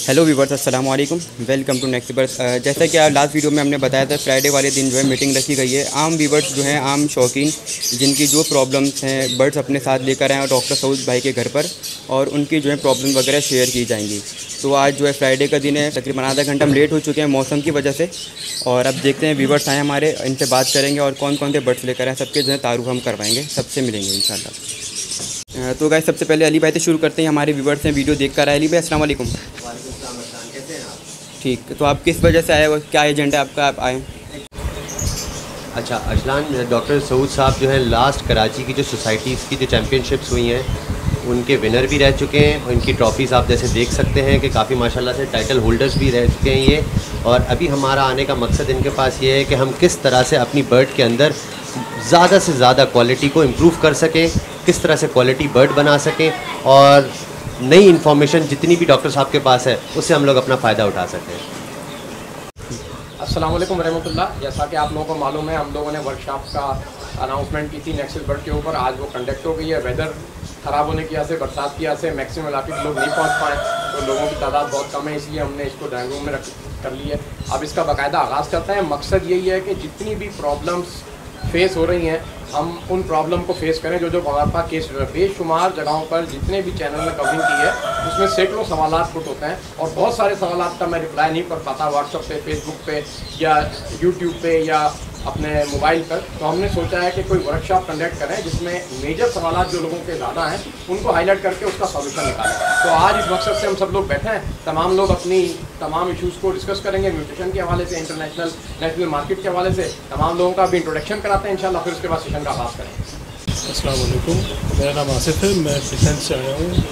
Hello viewers, अस्सलाम वालेकुम। Welcome to next birds. जैसा कि लास्ट वीडियो में हमने बताया था, फ्राइडे वाले दिन जो है मीटिंग रखी गई है। आम व्यूवर्स जो हैं, आम शौकीन जिनकी जो प्रॉब्लम्स हैं, बर्ड्स अपने साथ लेकर आएँ और डॉक्टर सऊद भाई के घर पर, और उनकी जो है प्रॉब्लम वगैरह शेयर की जाएंगी। तो आज जो है फ्राइडे का दिन है, तकरीबन आधा घंटा हम लेट हो चुके हैं मौसम की वजह से। और अब देखते हैं व्यूवर्स आए हमारे, इनसे बात करेंगे और कौन कौन से बर्ड्स लेकर आए सबके जो है तारुफ हम करवाएंगे, सबसे मिलेंगे इंशाल्लाह। तो गाइस, सबसे पहले अली भाई से शुरू करते हैं। हमारे व्यूवर्स हैं, वीडियो देख कर आए। अली भाई अस्सलाम वालेकुम। कैसे हैं आप? ठीक, तो आप किस वजह से आए हो, क्या एजेंडा है आपका, आप आए? अच्छा अजलान, डॉक्टर सऊद साहब जो है लास्ट कराची की जो सोसाइटीज़ की जो चैम्पियनशिप्स हुई हैं उनके विनर भी रह चुके हैं, और इनकी ट्रॉफ़ीज़ आप जैसे देख सकते हैं कि काफ़ी माशाल्लाह से टाइटल होल्डर्स भी रह चुके हैं ये। और अभी हमारा आने का मकसद इनके पास ये है कि हम किस तरह से अपनी बर्ड के अंदर ज़्यादा से ज़्यादा क्वालिटी को इम्प्रूव कर सकें, किस तरह से क्वालिटी बर्ड बना सकें, और नई इन्फॉर्मेशन जितनी भी डॉक्टर साहब के पास है उससे हम लोग अपना फ़ायदा उठा सकें। अस्सलाम वालेकुम रहमतुल्लाह। जैसा कि आप लोगों को मालूम है, हम लोगों ने वर्कशॉप का अनाउंसमेंट की थी नेक्सस बर्ड के ऊपर। आज वो कंडक्ट हो गई है। वेदर ख़राब होने की वजह से, बरसात की वजह से मैक्सिमम इलाके के लोग नहीं पहुंच पाए, तो लोगों की तादाद बहुत कम है, इसलिए हमने इसको ड्राइंग रूम में कर ली है। अब इसका बाकायदा आगाज़ करते हैं। मकसद यही है कि जितनी भी प्रॉब्लम्स फेस हो रही हैं, हम उन प्रॉब्लम को फेस करें। जो हमारे पास केस बेशुमार जगहों पर जितने भी चैनल में कवरिंग की है, उसमें सैकड़ों सवालात पुट होते हैं, और बहुत सारे सवालात का मैं रिप्लाई नहीं कर पाता व्हाट्सएप पे, फेसबुक पे, या यूट्यूब पे, या अपने मोबाइल पर। तो हमने सोचा है कि कोई वर्कशॉप कंडक्ट करें जिसमें मेजर सवालात जो लोगों के ज़्यादा हैं उनको हाईलाइट करके उसका सॉल्यूशन निकालें। तो आज इस मकसद से हम सब लोग बैठे हैं। तमाम लोग अपनी तमाम इशूज़ को डिस्कस करेंगे, म्यूटेशन के हवाले से, इंटरनेशनल नेशनल मार्केट के हवाले से। तमाम लोगों का भी इंट्रोडक्शन कराते हैं इंशाल्लाह, फिर उसके बाद सेशन का आगाज़ करेंगे। अस्सलाम वालेकुम, मेरा नाम आसिफ है। मैं डिफेंस से आया हूँ।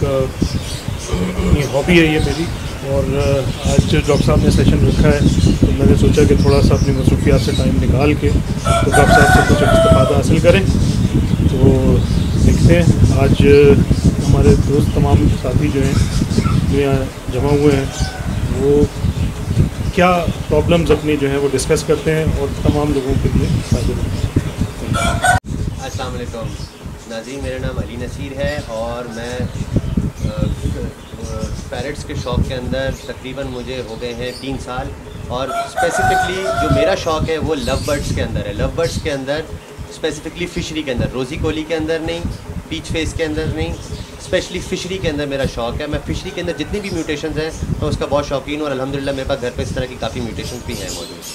एक हॉबी है ये मेरी, और आज डॉक्टर साहब ने सेशन रखा है तो मैंने सोचा कि थोड़ा सा अपनी मसरूफियात से टाइम निकाल के तो डॉक्टर साहब से कुछ इस्तेफ़ादा हासिल करें। तो देखते हैं आज हमारे दोस्त, तमाम साथी जो हैं, जो यहाँ जमा हुए हैं, वो क्या प्रॉब्लम्स अपनी जो हैं वो डिस्कस करते हैं और तमाम लोगों के लिए फ़ायदेमंद। अस्सलाम वालेकुम नाज़रीन, मेरा नाम अली नसीर है, और मैं पैरट्स के शौक़ के अंदर तकरीबन मुझे हो गए हैं 3 साल। और स्पेसिफ़िकली जो मेरा शौक़ है वो लव बर्ड्स के अंदर है। लव बर्ड्स के अंदर स्पेसिफ़िकली फ़िशरी के अंदर, रोज़ी कोली के अंदर नहीं, पीच फेस के अंदर नहीं, स्पेशली फ़िशरी के अंदर मेरा शौक़ है। मैं फ़िशरी के अंदर जितनी भी म्यूटेशंस हैं मैं उसका बहुत शौकीन हूँ, और अल्हम्दुलिल्लाह मेरे पास घर पे इस तरह की काफ़ी म्यूटेशंस भी हैं मौजूद।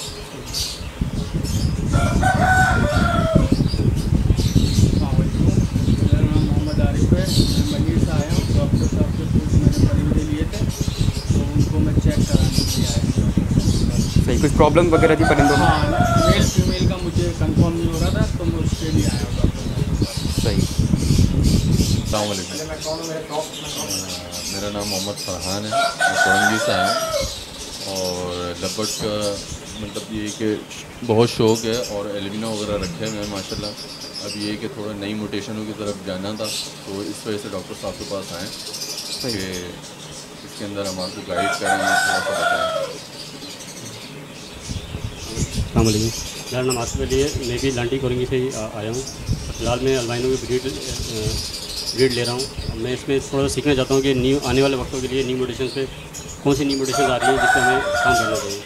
सही, कुछ प्रॉब्लम वगैरह थी परिंदों में? हाँ, मेल फीमेल का मुझे कंफर्म नहीं हो रहा था, तो मैं उसके लिए आया हूँ डॉक्टर साहब। सही। अस्सलाम वालेकुम, मेरा नाम मोहम्मद फरहान है। मैं सोरंगी से आया हूँ, और लबर्ड्स का मतलब ये कि बहुत शौक़ है, और एलिमिना वगैरह रखे हुए हैं माशाल्लाह। अब ये कि थोड़ा नई म्यूटेशनों की तरफ जाना था, तो इस वजह से डॉक्टर साहब के पास आए कि इसके अंदर हम आपको गाइड करें, थोड़ा सा बताएँ। अस्सलाम वालेकुम, मेरा नाम आसिफ अली है। मैं भी लांटी कोरंगी से ही आया हूँ। फिलहाल मैं अल्बाइनो की ब्रीड ले रहा हूँ। मैं इसमें थोड़ा सा सीखना चाहता हूँ कि न्यू आने वाले वक्तों के लिए न्यू म्यूटेशन पे कौन सी न्यू म्यूटेशन आ रही है जिस पर हमें काम करना चाहिए।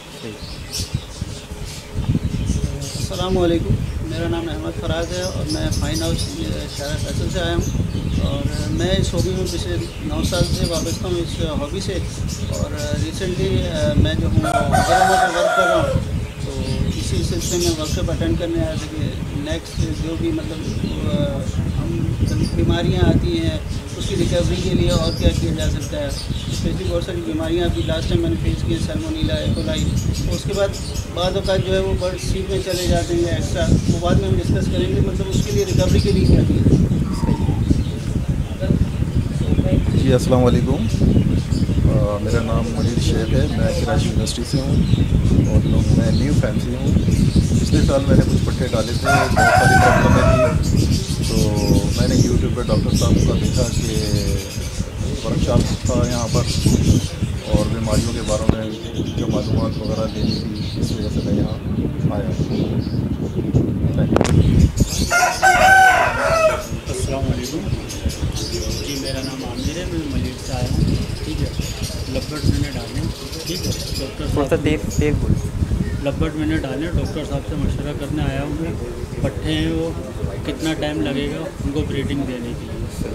अस्सलाम वालेकुम, मेरा नाम अहमद फराज है, और मैं फाइन हाउस शहर फैसल से आया हूँ। और मैं इस हॉबी में पिछले 9 साल से वाबस्ता हूँ, इस हॉबी से। और रिसेंटली मैं जो हूँ वर्क कर रहा हूँ, तो इसी सिलसिले में वर्कशॉप अटेंड करने आया था कि नेक्स्ट जो भी मतलब हम बीमारियाँ आती हैं उसकी रिकवरी के लिए और क्या किया जा सकता है। स्पेशली बहुत सारी बीमारियाँ अभी लास्ट टाइम मैंने फेस की, सैल्मोनेला, एकोलाई। उसके बाद औकात जो है वो बर्ड सीट में चले जाते हैं एक्स्ट्रा, वो बाद में हम डिस्कस करेंगे, मतलब उसके लिए रिकवरी के लिए क्या किया। जी अस्सलाम वालेकुम, मेरा नाम मजीद शेख है। मैं कराची यूनिवर्सिटी से हूँ, और मैं न्यू फैंसी हूँ। पिछले साल मैंने कुछ पट्टे डाले थे, बहुत सारी प्रॉब्लमें थी, तो मैंने यूट्यूब पर डॉक्टर साहब का देखा कि वर्कशॉप था यहाँ पर, और बीमारियों के बारे में जो मालूमात वगैरह लेनी थी, इस वजह से मैं यहाँ आया हूँ। Thank you. अस्सलाम वालेकुम जी, मेरा नाम आमिर है, मैं मलिक से आया हूँ। ठीक है, लब्बट मैंने डाले, ठीक है। डॉक्टर थोड़ा सा तेज बोलो। लब्बट मैंने डाले, डॉक्टर साहब से मशवरा करने आया हूँ मैं। पट्टे हैं वो, कितना टाइम लगेगा उनको ब्रीडिंग देने के लिए?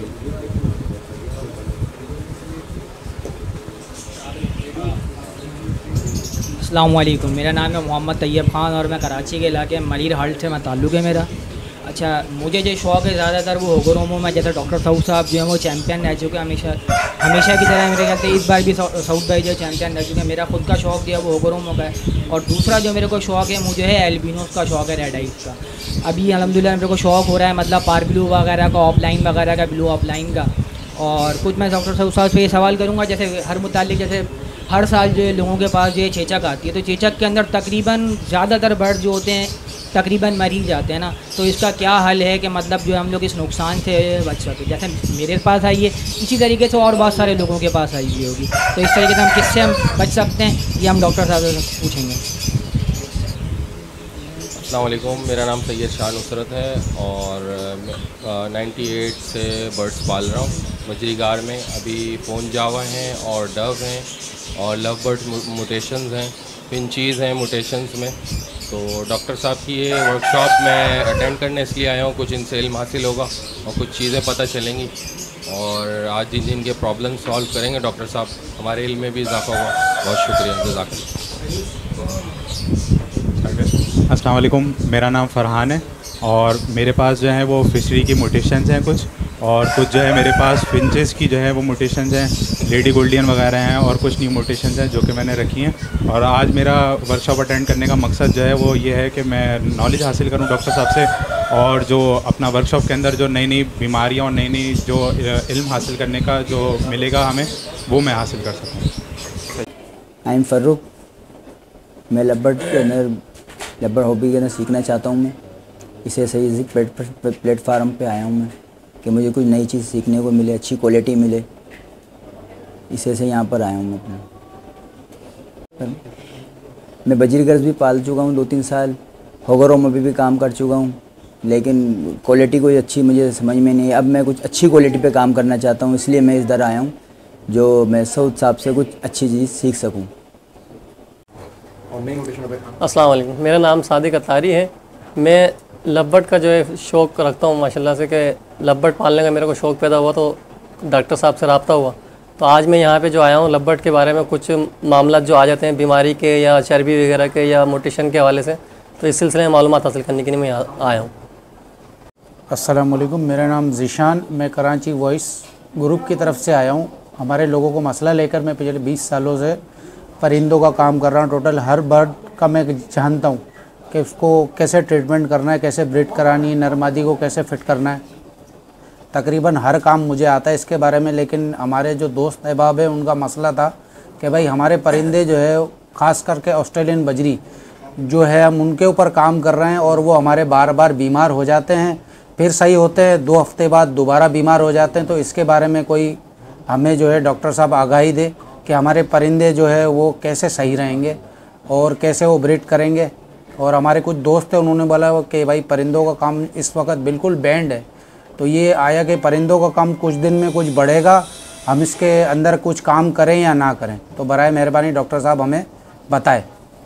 अस्सलाम वालेकुम, मेरा नाम है मोहम्मद तैयब ख़ान और मैं कराची के इलाके मलीर हाल्ट से मैं ताल्लुक़ है मेरा। अच्छा, मुझे जो शौक़ है ज़्यादातर वो होगरोमो में, जैसे डॉक्टर सऊद साहब जो हैं वो चैम्पियन रह चुके हैं हमेशा की तरह। मेरे ख्याल से इस बार भी सऊद भाई जो चैम्पियन रह चुके हैं। मेरा ख़ुद का शौक़ जो है वो होगरोमो का है। और दूसरा जो मेरे को शौक़ है, मुझे है एल्बिनोस का शौक़ है, रेड आइज़ का। अभी अल्हम्दुलिल्लाह मेरे को शौक़ हो रहा है, मतलब पार ब्लू वगैरह का, ऑफलाइन वगैरह का, ब्लू ऑफलाइन का। और कुछ मैं डॉक्टर सऊद साहब से ये सवाल करूँगा, जैसे हर मुतालिक, जैसे हर साल जो लोगों के पास जो ये चेचक आती है, तो चेचक के अंदर तकरीबन ज़्यादातर बर्ड जो होते हैं तकरीबन मर ही जाते हैं ना। तो इसका क्या हल है कि मतलब जो हम लोग इस नुकसान से बच सकें? जैसे मेरे पास आई है, इसी तरीके से और बहुत सारे लोगों के पास आई हुई होगी। तो इस तरीके से हम किससे हम बच सकते हैं, ये हम डॉक्टर साहब से पूछेंगे। अस्सलाम वालेकुम, मेरा नाम सैयद शाह नुसरत है और 98 से बर्ड्स पाल रहा हूँ मजरीगार में। अभी फोन जावा हैं और डव हैं और लव बर्ड म्यूटेशंस हैं, फिंचीज़ हैं म्यूटेशंस में। तो डॉक्टर साहब की ये वर्कशॉप मैं अटेंड करने इसलिए आया हूँ, कुछ इनसे इल्म हासिल होगा और कुछ चीज़ें पता चलेंगी और आज जिन जिनके प्रॉब्लम सॉल्व करेंगे डॉक्टर साहब, हमारे इल्म में भी इजाफा होगा। बहुत शुक्रिया, जज़ाकल्लाह। अस्सलाम वालेकुम, मेरा नाम फ़रहान है और मेरे पास जो है वो फिशरी की म्यूटेशंस हैं कुछ, और कुछ जो है मेरे पास फिंचेस की जो है वो म्यूटेशंस हैं, लेडी गोल्डियन वगैरह हैं, और कुछ न्यू म्यूटेशंस हैं जो कि मैंने रखी हैं। और आज मेरा वर्कशॉप अटेंड करने का मकसद जो है वो ये है कि मैं नॉलेज हासिल करूं डॉक्टर साहब से, और जो अपना वर्कशॉप के अंदर जो नई नई बीमारियाँ और नई नई जो इल्म हासिल करने का जो मिलेगा हमें, वो मैं हासिल कर सकूँ। आई एम फ़र्रुख, मैं लब्बड़ हॉबी के अंदर सीखना चाहता हूँ। मैं इसे सही प्लेटफार्म पे आया हूँ मैं कि मुझे कुछ नई चीज़ सीखने को मिले, अच्छी क्वालिटी मिले, इसे से यहाँ पर आया हूँ मैं अपना। मैं बजीरगर्स भी पाल चुका हूँ 2-3 साल, होगरों में भी काम कर चुका हूँ, लेकिन क्वालिटी कोई अच्छी मुझे समझ में नहीं है। अब मैं कुछ अच्छी क्वालिटी पे काम करना चाहता हूँ, इसलिए मैं इधर आया हूँ जो मैं सऊद साहब से कुछ अच्छी चीज़ सीख सकूँ। अस्सलाम वालेकुम, मेरा नाम सादिक अतारी है। मैं लब्बट का जो है शौक़ रखता हूँ माशाल्लाह से, कि लब्बट पालने का मेरे को शौक़ पैदा हुआ तो डॉक्टर साहब से रब्ता हुआ, तो आज मैं यहाँ पे जो आया हूँ लब्बट के बारे में कुछ मामला जो आ जाते हैं बीमारी के या चर्बी वगैरह के या मोटिशन के हवाले से, तो इस सिलसिले में मालूमात हासिल करने के लिए मैं आया हूँ। अस्सलाम वालेकुम, मेरा नाम ज़ीशान, मैं कराची वॉइस ग्रुप की तरफ से आया हूँ। हमारे लोगों को मसला लेकर मैं पिछले 20 सालों से परिंदों का काम कर रहा हूँ। टोटल हर बर्ड का मैं जानता हूँ कि उसको कैसे ट्रीटमेंट करना है, कैसे ब्रीड करानी है, नरमादी को कैसे फिट करना है, तकरीबन हर काम मुझे आता है इसके बारे में। लेकिन हमारे जो दोस्त अहबाब है उनका मसला था कि भाई हमारे परिंदे जो है ख़ास करके ऑस्ट्रेलियन बजरी जो है, हम उनके ऊपर काम कर रहे हैं और वो हमारे बार बार बीमार हो जाते हैं, फिर सही होते हैं, 2 हफ्ते बाद दोबारा बीमार हो जाते हैं। तो इसके बारे में कोई हमें जो है डॉक्टर साहब आगाही दे कि हमारे परिंदे जो है वो कैसे सही रहेंगे और कैसे वो ब्रीड करेंगे। और हमारे कुछ दोस्त हैं, उन्होंने बोला कि भाई परिंदों का काम इस वक्त बिल्कुल बैंड है, तो ये आया कि परिंदों का काम कुछ दिन में कुछ बढ़ेगा, हम इसके अंदर कुछ काम करें या ना करें। तो बराए मेहरबानी डॉक्टर साहब हमें बताएं।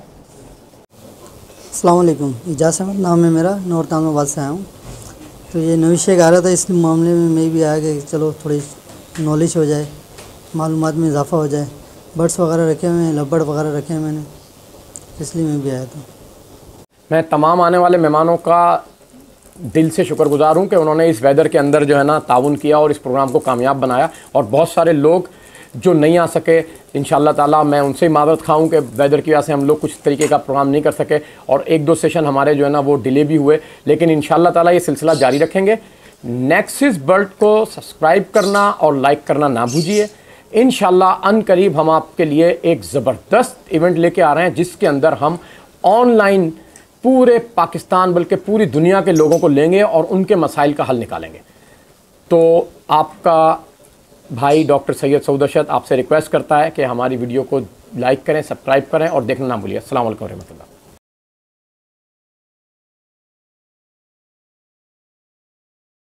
अस्सलाम वालेकुम, इजाज़ अहमद नाम है मेरा, नौरतामाबाद से आया हूँ। तो ये नविश आ रहा था, इस मामले में मैं भी आया कि चलो थोड़ी नॉलेज हो जाए, मालूमात में इजाफा हो जाए। बर्ड्स वगैरह रखे हुए हैं, लब्बड़ वगैरह रखे हैं मैंने, इसलिए मैं भी आया था। मैं तमाम आने वाले मेहमानों का दिल से शुक्रगुजार हूँ कि उन्होंने इस वेदर के अंदर जो है ना ताउन किया और इस प्रोग्राम को कामयाब बनाया। और बहुत सारे लोग जो नहीं आ सके, इंशाल्लाह ताला मैं उनसे ही मादरत खाऊँ कि वेदर की वजह से हम लोग कुछ तरीके का प्रोग्राम नहीं कर सके और 1-2 सेशन हमारे जो है ना वो डिले भी हुए, लेकिन इंशाल्लाह ताला ये सिलसिला जारी रखेंगे। नेक्सिस बर्ड को सब्सक्राइब करना और लाइक करना ना भूलिए। इंशाल्लाह अनकरीब हम आपके लिए एक ज़बरदस्त इवेंट लेके आ रहे हैं जिसके अंदर हम ऑनलाइन पूरे पाकिस्तान बल्कि पूरी दुनिया के लोगों को लेंगे और उनके मसाइल का हल निकालेंगे। तो आपका भाई डॉक्टर सैयद सऊद अरशद आपसे रिक्वेस्ट करता है कि हमारी वीडियो को लाइक करें, सब्सक्राइब करें और देखना ना भूलिए। अस्सलाम वालेकुम रहमतुल्लाह।